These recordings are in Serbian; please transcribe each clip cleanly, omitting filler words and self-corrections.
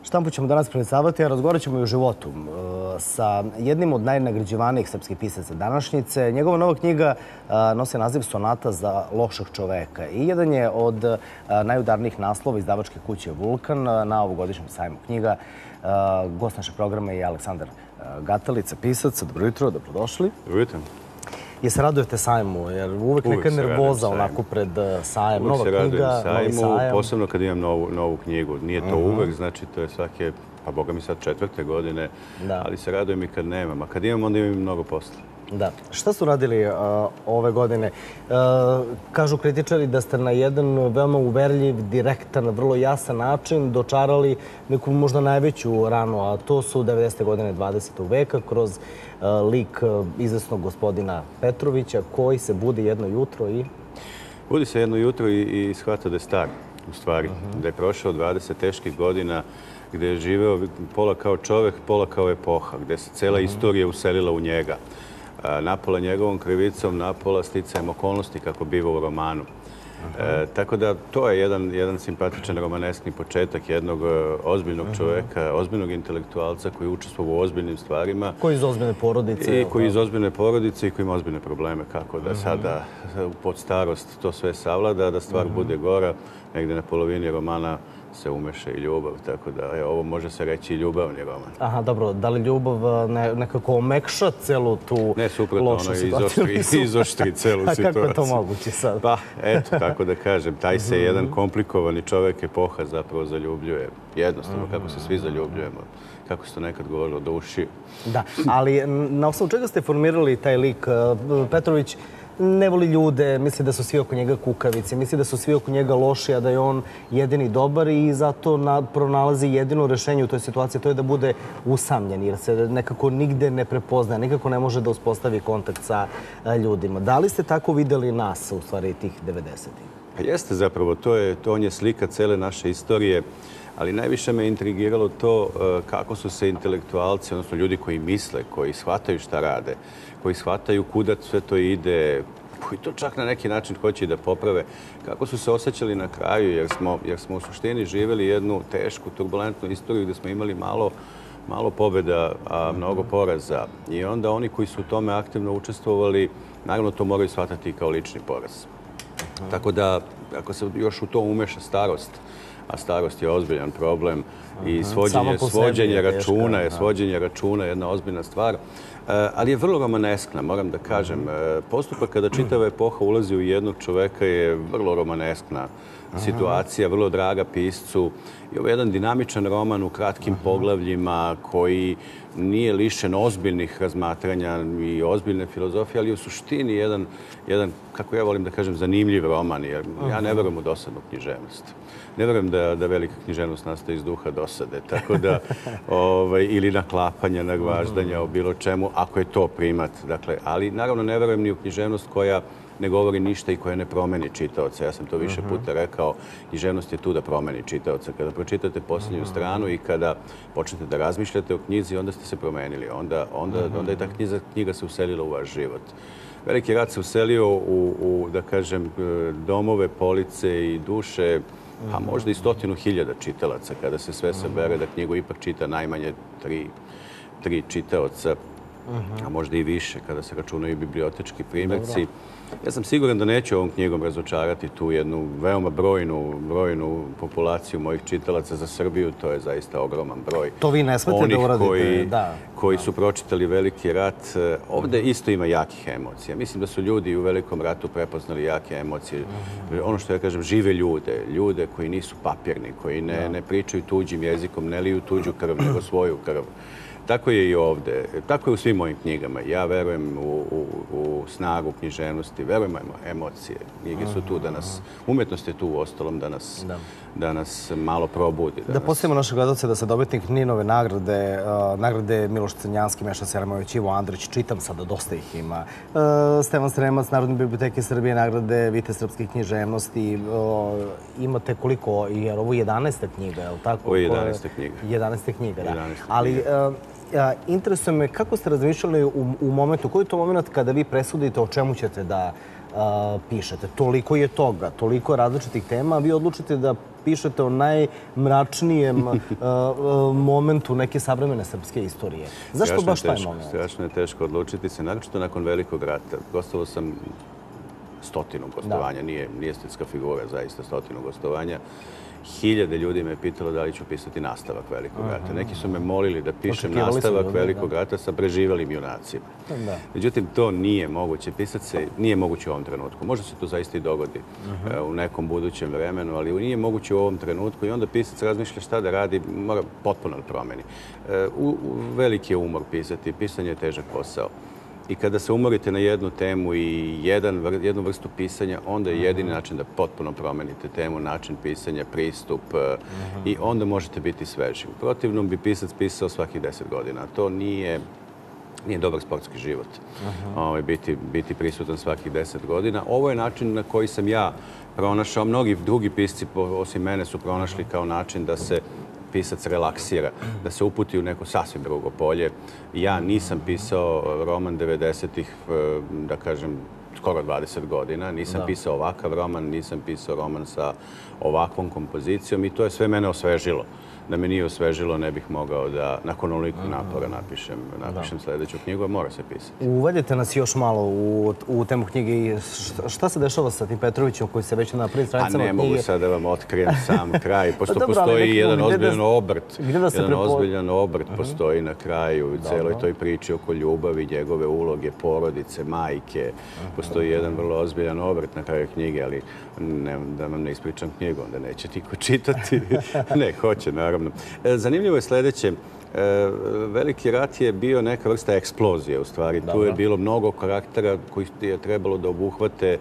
štampu ćemo danas predstavljati, a razgovarat ćemo i o životu sa jednim od najnagrađivanijih srpskih pisaca današnjice. Njegova nova knjiga nosi naziv Sonata za lošeg čoveka i jedan je od najudarnijih naslova izdavačke kuće Vulkan na ovogodišnjem sajmu knjiga. Gost našeg programa je Aleksandar Gatalica, pisac. Dobro jutro, dobrodošli. Dobro jutro. Je se radujete sajmu, jer uvek neka nervoza onako pred sajem, nova knjiga, novi sajam. Posebno kad imam novu knjigu. Nije to uvek, znači to je svake, pa boga mi sad 4. godine, ali se radujem i kad nemam. A kad imam, onda imam mnogo posla. Da. Šta su radili ove godine? Kažu kritičari da ste na jedan veoma uverljiv, direktan, vrlo jasan način dočarali neku možda najveću ranu, a to su 90. godine 20. veka kroz lik izvesnog gospodina Petrovića koji se budi jedno jutro i... Budi se jedno jutro i shvata da je star, u stvari. Da je prošao 20 teških godina, gde je živeo pola kao čovek, pola kao epoha, gde se cela istorija uselila u njega. Napola njegovom krivicom, napola sticajem okolnosti, kako biva u romanu. Tako da to je jedan simpatičan romaneskni početak jednog ozbiljnog čoveka, ozbiljnog intelektualca koji učestvuje u ozbiljnim stvarima. Koji iz ozbiljne porodice. I koji iz ozbiljne porodice i koji ima ozbiljne probleme. Kako da sada pod starost to sve savlada, da stvar bude gora. Negde na polovini romana se umeša i ljubav, tako da ovo može se reći i ljubavni roman. Aha, dobro. Da li ljubav nekako omekša celu tu lošu situaciju? Ne, suprotno, ono izoštri celu situaciju. A kako je to moguće sad? Pa, eto, tako da kažem, taj se jedan komplikovani čovek epoha zapravo zaljubljuje. Jednostavno, kako se svi zaljubljujemo. Kako se to nekad govorilo o duši. Da, ali na osnovu čega ste formirali taj lik? Petrović ne voli ljude, misli da su svi oko njega kukavice, misli da su svi oko njega loši, a da je on jedini dobar i zato pronalazi jedino rešenje u toj situaciji, to je da bude usamljen, jer se nekako nigde ne prepoznaje, nikako ne može da uspostavi kontakt sa ljudima. Da li ste tako videli nas, u stvari, tih 90-ih? Pa jeste zapravo, on je slika cele naše istorije, ali najviše me intrigiralo to kako su se intelektualci, odnosno ljudi koji misle, koji shvataju šta rade, koji shvataju kuda sve to ide, koji to čak na neki način hoće i da poprave, kako su se osjećali na kraju, jer smo u suštini živjeli jednu tešku, turbulentnu istoriju gde smo imali malo pobjeda, a mnogo poraza. I onda oni koji su u tome aktivno učestvovali, naravno to moraju shvatati kao lični poraz. Tako da, ako se još u to umeša starost, a starost je ozbiljan problem i svođenje računa je jedna ozbiljna stvar, ali je vrlo romaneskna, moram da kažem. Postupak kada čitava epoha ulazi u jednog čoveka je vrlo romaneskna situacija, vrlo draga piscu. I ovo je jedan dinamičan roman u kratkim poglavljima koji nije lišen ozbiljnih razmatranja i ozbiljne filozofije, ali je u suštini jedan, kako ja volim da kažem, zanimljiv roman, jer ja ne verujem u dosadnu književnost. Ne verujem da velika književnost nastaje iz duha dosade, tako da, ili naklapanja, nagvaždanja o bilo čemu, ako je to primat. Ali naravno ne verujem ni u književnost koja ne govori ništa i koja ne promeni čitaoca. Ja sam to više puta rekao, književnost je tu da promeni čitaoca. Kada pročitate posljednju stranu i kada počnete da razmišljate o knjizi, onda ste se promenili. Onda je ta knjiga se uselila u vaš život. Veliki rat se uselio u, da kažem, domove, police i duše, a možda i 100.000 čitalaca kada se sve sabere, da knjigu ipak čita najmanje 3 čitaoca, a možda i više kada se računaju bibliotečki primjerci. Ja sam siguran da neću ovom knjigom razočarati tu jednu veoma brojnu populaciju mojih čitalaca za Srbiju. To je zaista ogroman broj. To vi ne smete da uradite, da. Koji su pročitali Veliki rat. Ovde isto ima jakih emocija. Mislim da su ljudi u Velikom ratu prepoznali jake emocije. Ono što ja kažem, žive ljude koji nisu papirni, koji ne pričaju tuđim jezikom, ne liju tuđu krv, nego svoju krv. Tako je i ovde. Tako je u svim mojim knjigama. Ja verujem u snagu književnosti, verujem u emocije. Knjige su tu da nas, umetnost je tu u ostalom da nas malo probudi. Da postavimo naše gledalce da se dobitnik Ninove nagrade Miloš Crnjanski, Meša Selamović, Ivo Andrić, čitam sada, dosta ih ima. Stevan Sremac, Narodne biblioteke Srbije, nagrade Vitez srpske književnosti. Imate koliko, jer ovo je 11. knjiga, je li tako? Ovo je 11. knjiga. 11. knjiga, da. Ali interesuje me kako ste razmišljali u momentu, koji je to moment kada vi presudite o čemu ćete da pišete. Toliko je toga, toliko različitih tema, a vi odlučite da pišete o najmračnijem momentu neke savremene srpske istorije. Zašto baš taj moment? Strašno je teško odlučiti se, naročito nakon Velikog rata. Gostovao sam 100 gostovanja, nije estetska figura, zaista 100 gostovanja. Hiljade ljudi me pitalo da li ću pisati nastavak Velikog rata. Neki su me molili da pišem nastavak Velikog rata sa preživelim junacima. Međutim, to nije moguće. Pisati se nije moguće u ovom trenutku. Možda se to zaista i dogodi u nekom budućem vremenu, ali nije moguće u ovom trenutku i onda pisac razmišlja šta da radi, mora potpuno da promeni. Veliki je umor pisati, pisanje je težak posao. I kada se umorite na jednu temu i jednu vrstu pisanja, onda je jedini način da potpuno promenite temu, način pisanja, pristup i onda možete biti sveži. U protivnom bi pisac pisao svakih 10 godina. To nije dobar sportski život. Biti prisutan svakih 10 godina. Ovo je način na koji sam ja pronašao. Mnogi drugi pisci, osim mene, su pronašli kao način da se pisac relaksira, da se uputi u neko sasvim drugo polje. Ja nisam pisao roman 90-ih, da kažem, skoro 20 godina. Nisam pisao ovakav roman, nisam pisao roman sa ovakvom kompozicijom i to je sve mene osvežilo. Da me nije osvežilo, ne bih mogao da nakon onoliko napora napišem sljedeću knjigu, a mora se pisati. Uvedite nas još malo u temu knjige. Šta se dešava sa tim Petrovićem koji se već na prvim stranicama knjige? A ne mogu sad da vam otkrijem sam kraj, pošto postoji jedan ozbiljan obrt postoji na kraju u celoj toj priči oko ljubavi, njegove uloge, porodice, majke. Postoji jedan vrlo ozbiljan obrt na kraju knjige, ali da vam ne ispričam knjigu, onda neće niko čitati. Ne, hoće, naravno. Zanimljivo je sljedeće. Veliki rat je bio neka vrsta eksplozije, u stvari. Tu je bilo mnogo karaktera koji je trebalo da obuhvate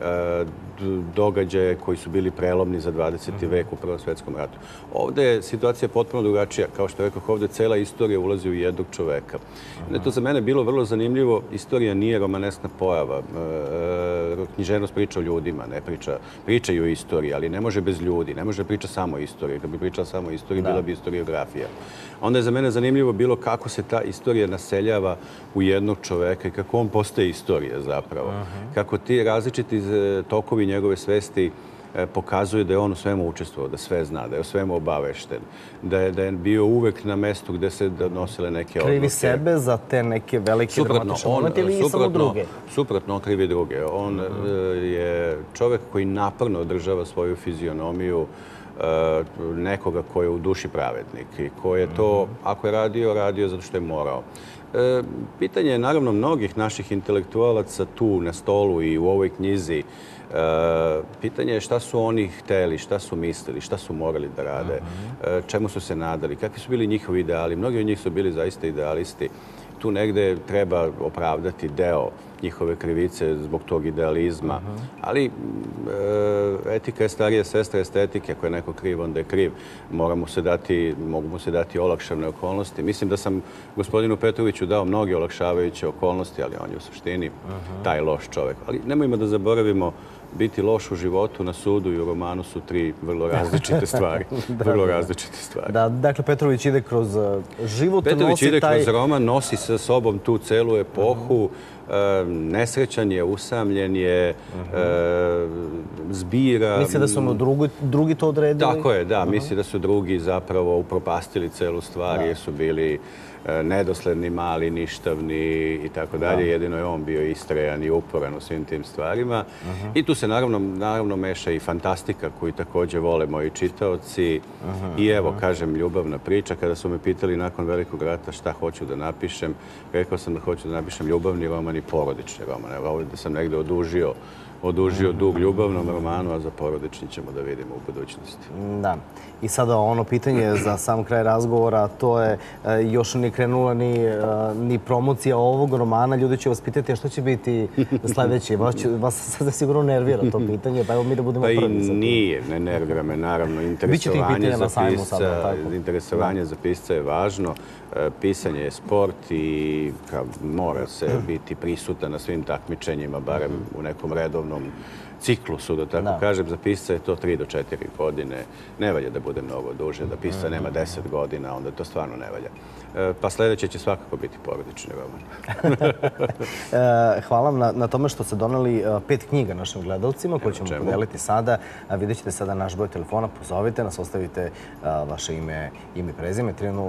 događaje koji su bili prelomni za 20. vek u Prvom svjetskom ratu. Ovdje je situacija potpuno drugačija. Kao što rekao, ovdje cela istorija ulazi u jednog čoveka. To za mene bilo vrlo zanimljivo. Istorija nije romaneskna pojava. Književnost priča o ljudima, ne pričaju o istoriji, ali ne može bez ljudi, ne može priča samo o istoriji. Kad bi pričala samo o istoriji, bila bi historiografija. Onda je za mene zanimljivo bilo kako se ta istorija naseljava u jednog čoveka i kako on postaje istorija zapravo. Kako ti različiti tokovi njegove svesti pokazuju da je on u svemu učestvovao, da sve zna, da je o svemu obavešten, da je bio uvek na mestu gde se nosile neke odluke. Krivi sebe za te neke velike dramatične momente ili i samo druge? Suprotno, on krivi druge. On je čovek koji naporno održava svoju fizionomiju nekoga ko je u duši pravednik i ko je to, ako je radio zato što je morao. Pitanje je naravno mnogih naših intelektualaca tu na stolu i u ovoj knjizi. Pitanje je šta su oni hteli, šta su mislili, šta su morali da rade, čemu su se nadali, kakvi su bili njihovi ideali. Mnogi od njih su bili zaista idealisti. Tu negde treba opravdati deo njihove krivice zbog tog idealizma. Ali etika je starija sestra estetike. Ako je neko kriv, onda je kriv. Mogu mu se dati olakšavne okolnosti. Mislim da sam gospodinu Petroviću dao mnoge olakšavajuće okolnosti, ali on je u suštini taj loš čovek. Ali nemojmo da zaboravimo, biti loš u životu, na sudu i u romanu su tri vrlo različite stvari. Vrlo različite stvari. Dakle, Petrović ide kroz život, Petrović ide kroz roman, nosi sa sobom tu celu epohu, nesrećan je, usamljen je, zbira... Misli da su drugi to odredili? Tako je, da. Misli da su drugi zapravo upropastili celu stvar jer su bili nedosledni, mali, ništavni i tako dalje. Jedino je on bio istrajan i uporan u svim tim stvarima. I tu se naravno meša i fantastika koju također vole moji čitaoci. I evo, kažem, ljubavna priča. Kada su me pitali nakon Velikog rata šta hoću da napišem, rekao sam da hoću da napišem ljubavni roman i porodični roman. Evo ovdje sam negdje odužio dug ljubavnom romanu, a za porodični ćemo da vidimo u budućnosti. Da. I sada ono pitanje za sam kraj razgovora, to je još nije krenula ni promocija ovog romana. Ljudi će vas pitati što će biti sljedeće. Vas sad sigurno nervira to pitanje, pa evo mi da budemo prvi za to. Pa i nije, ne nervira me, naravno. Interesovanje za pisca je važno. Pisanje je sport i mora se biti prisutan na svim takmičenjima, barem u nekom redovnom ciklusu, da tako kažem, za pisca je to 3 do 4 godine. Ne valja da bude mnogo duže, da pisca nema 10 godina, onda to stvarno ne valja. Pa sljedeće će svakako biti porodični roman. Hvala vam na tome što ste doneli 5 knjiga našim gledalcima koje ćemo podeliti sada. Vidjet ćete sada naš broj telefona, pozovite nas, ostavite vaše ime i prezime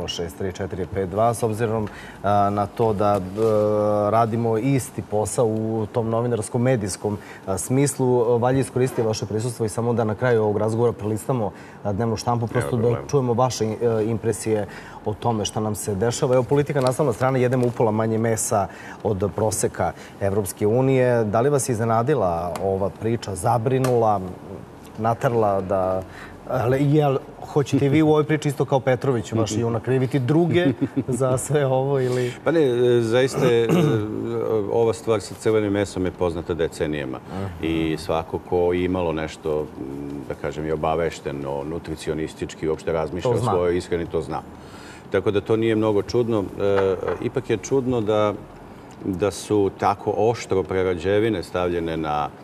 3063452. S obzirom na to da radimo isti posao u tom novinarskom medijskom smislu, valja iskoristiti vaše prisustvo i samo da na kraju ovog razgovora prelistamo dnevnu štampu, prosto da čujemo vaše impresije o tome šta nam se dešava. Evo, politika naslovna strana, jedemo upola manje mesa od proseka Evropske unije. Da li vas je iznenadila ova priča, zabrinula, natrla da... Jel, hoćete vi u ovoj priči isto kao Petrović, vaš junak, kriviti druge za sve ovo ili... Pa ne, zaista je ova stvar sa crvenim mesom je poznata decenijama i svako ko imalo nešto, da kažem, je obavešteno, nutricionistički, uopšte razmišlja o svojoj ishrani, to zna. Tako da to nije mnogo čudno. Ipak je čudno da su tako oštro prerađevine stavljene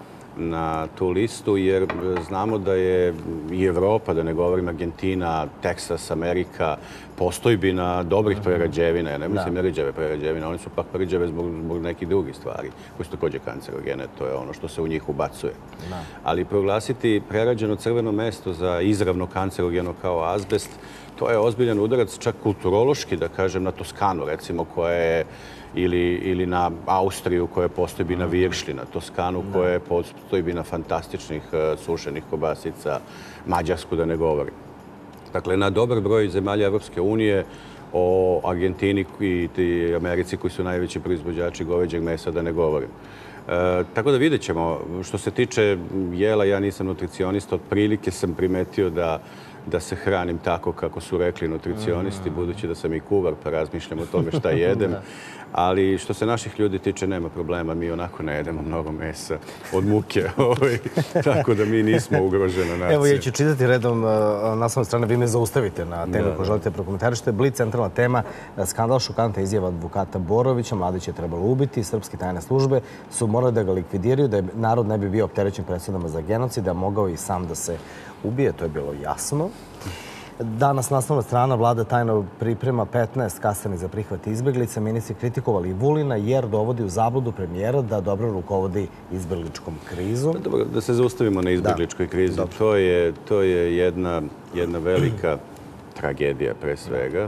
na tu listu, jer znamo da je i Evropa, da ne govorim Argentina, Teksas, Amerika, postojbina dobrih prerađevina. Ja ne mislim rđave prerađevine, oni su pak rđave zbog nekih drugih stvari, koji su također kancerogene, to je ono što se u njih ubacuje. Ali proglasiti prerađeno crveno meso za izravno kancerogeno kao azbest, to je ozbiljan udarac, čak kulturološki, da kažem, na Toskanu, recimo, koja je ili na Austriju koja je postojbina viršli, na Toskanu koja je postojbina fantastičnih sušenih kobasica, Mađarsku da ne govorim. Dakle, na dobar broj zemalja Evropske unije, o Argentini i Americi koji su najveći proizvođači goveđeg mesa da ne govorim. Tako da vidjet ćemo. Što se tiče jela, ja nisam nutricionista, otprilike sam primetio da se hranim tako kako su rekli nutricionisti, budući da sam i kuvar pa razmišljam o tome šta jedem. Ali što se naših ljudi tiče, nema problema. Mi onako ne jedemo mnogo mesa od muke. Tako da mi nismo ugrožena nacija. Evo, ja ću čitati redom naslovne strane. Vi me zaustavite na temu koju želite prokomentarišite. Blic, centralna tema, skandal, šokantna izjava advokata Borovića. Mladić je trebalo ubiti. Srpske tajne službe su morali da ga likvidiraju, da narod ne bi bio opterećen presudama za genocid, da mogao i sam da se ubije. To je bilo jasno. Danas naslovna strana, vlada tajno priprema 15 kasarni za prihvat izbjeglica. Ministri kritikovali Vulina jer dovodi u zabludu premijera da dobro rukovodi izbjegličkom krizom. Da se zaustavimo na izbjegličkoj krizi. To je jedna velika tragedija pre svega.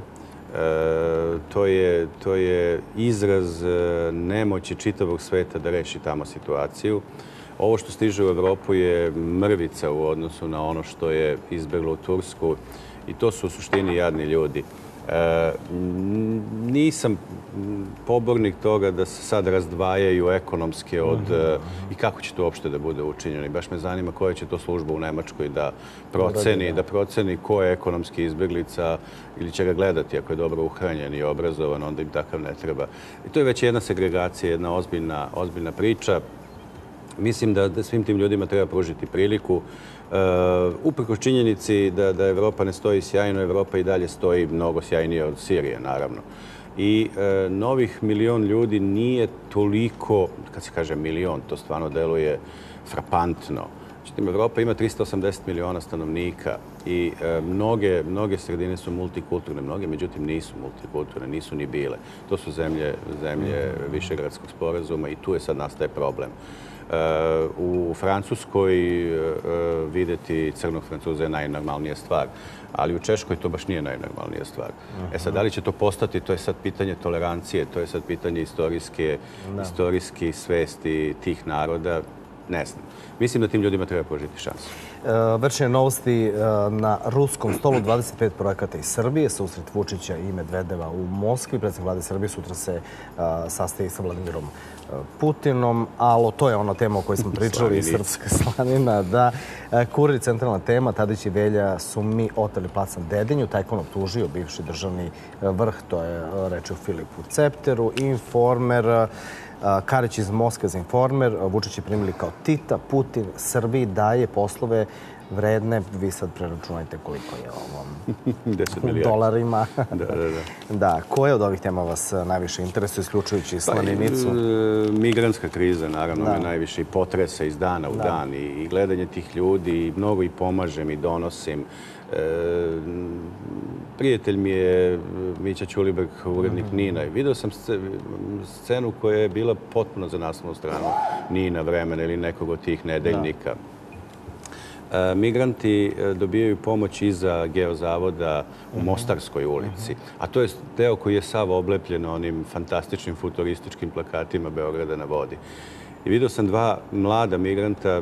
To je izraz nemoći čitavog sveta da reši tamo situaciju. Ovo što stiže u Evropu je mrvica u odnosu na ono što je izbjeglo u Tursku i to su u suštini jadni ljudi. Nisam pobornik toga da se sad razdvajaju ekonomske i kako će to uopšte da bude učinjeno. I baš me zanima koja će to služba u Nemačkoj da proceni ko je ekonomski izbjeglica ili će ga gledati ako je dobro uhranjen i obrazovan, onda im takav ne treba. I to je već jedna segregacija, jedna ozbiljna priča. Mislim da svim tim ljudima treba pružiti priliku. Uprkos činjenici da Evropa ne stoji sjajno, Evropa i dalje stoji mnogo sjajnije od Sirije, naravno. I novih 1 milion ljudi nije toliko, kad se kaže milion, to stvarno deluje frapantno. Međutim, Evropa ima 380 miliona stanovnika i mnoge sredine su multikulturne, mnoge međutim nisu multikulturne, nisu ni bile. To su zemlje Višegradskog sporazuma i tu je sad nastaje problem. U Francuskoj videti crnog Francuza je najnormalnija stvar, ali u Češkoj to baš nije najnormalnija stvar. Sad, da li će to postati, to je sad pitanje tolerancije, to je sad pitanje istorijskih svesti tih naroda, ne znam. Mislim da tim ljudima treba pružiti šansu. Večernje novosti na ruskom stolu, 25 projekata iz Srbije, susret Vučića i Medvedeva u Moskvi. Predsjednik vlade Srbije sutra se sastaje sa Vladimirom Putinom, ali to je ona tema o kojoj smo pričali, srpska slanina. Da, Kurir, centralna tema, Tadić i Velja su mi oteli plac na Dedinju. Tajkun optužio bivši državni vrh, to je reč o Filipu Cepteru, Informer, Karić iz Moskve za Informer, Vučić je primili kao Tita, Putin Srbiji daje poslove vredne. Vi sad preračunajte koliko je ovo 10 u milijardi. dolarima. Da. Da, koje od ovih tema vas najviše interesuje, isključujući Slaninicu? Migrantska kriza, naravno, me najviše i potresa iz dana u dan i gledanje tih ljudi, i mnogo i pomažem i donosim. Prijatelj mi je Mića Ćulibrk, urednik Nina, i video sam scenu koja je bila potpuno za naslovnu stranu Nina, Vremena ili nekog od tih nedeljnika. Migranti dobijaju pomoć iza Geozavoda u Mostarskoj ulici, a to je deo koji je sav oblepljen onim fantastičnim futurističkim plakatima Beograda na vodi. I vidio sam dva mlada migranta,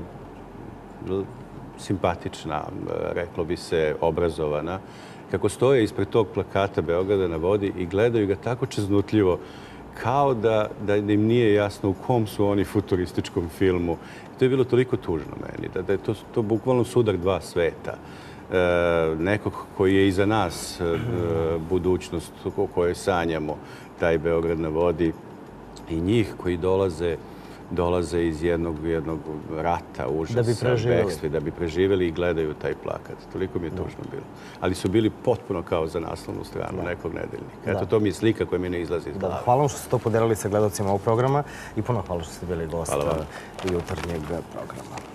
simpatična, reklo bi se, obrazovana, kako stoje ispred tog plakata Beograda na vodi i gledaju ga tako čeznutljivo, kao da im nije jasno u kom su oni futurističkom filmu. To je bilo toliko tužno meni, da je to bukvalno sudar dva sveta. Nekog koji je iza nas budućnost o kojoj sanjamo, taj Beograd na vodi, i njih koji dolaze iz jednog rata, užasa, bekstve, da bi preživjeli i gledaju taj plakat. Toliko mi je tužno bilo. Ali su bili potpuno kao za naslovnu stranu nekog nedeljnika. Eto, to mi je slika koja mi ne izlazi iz glave. Hvala vam što ste to podelili sa gledalcima ovog programa i puno hvala što ste bili gost jutarnjeg programa.